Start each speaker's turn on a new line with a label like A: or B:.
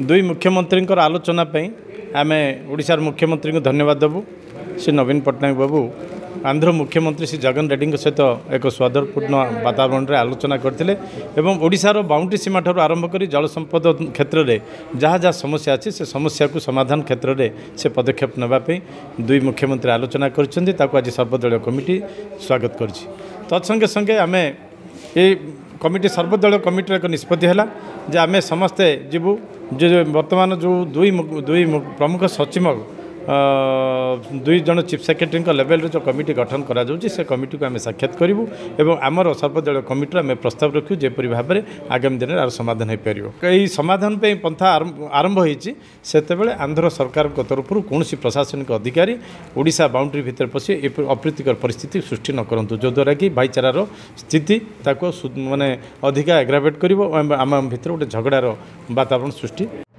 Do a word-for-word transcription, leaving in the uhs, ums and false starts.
A: दुई मुख्यमंत्री आलोचना आम ओडिशार मुख्यमंत्री को धन्यवाद देवु श्री नवीन पट्टनायक बाबू आंध्र मुख्यमंत्री श्री जगन रेड्डी सहित एक स्वादरपूर्ण वातावरण में आलोचना करते ओडिशार बाउंड्री सीमा ठार आरंभ कर जल संपद क्षेत्र में जहाँ जहाँ समस्या अच्छी से समस्या को समाधान क्षेत्र में से पदक्षेप नापी दुई मुख्यमंत्री आलोचना कर आज सर्वदलीय कमिटी स्वागत कर तत्संगे संगे आम ये कमिटी सर्वदलीय कमिटी एक निष्पत्ति है जे आम समस्ते जीवु जो वर्तमान जो दुई दुई प्रमुख सचिव दुई जन चीफ सेक्रेटरी लेवल जो कमिटी गठन करा जाउछि से कमिटी को आम साक्षात करूँ और आमर सर्वदलीय कमिटी आम प्रस्ताव रखू जेपरी भाव में आगामी दिन में समाधान हो पार यही समाधान पे पंथा आरंभ होती आंध्र सरकार तरफ कौन प्रशासनिक अधिकारी ओडिशा बाउंड्री भितर पशि अप्रीतिकर परिस्थिति सृष्टि न करंतु जो द्वारा कि भाईचारार स्थिति ताको माने अधिका एग्रावेट कर आम भितर गोटे झगड़ार वातावरण सृष्टि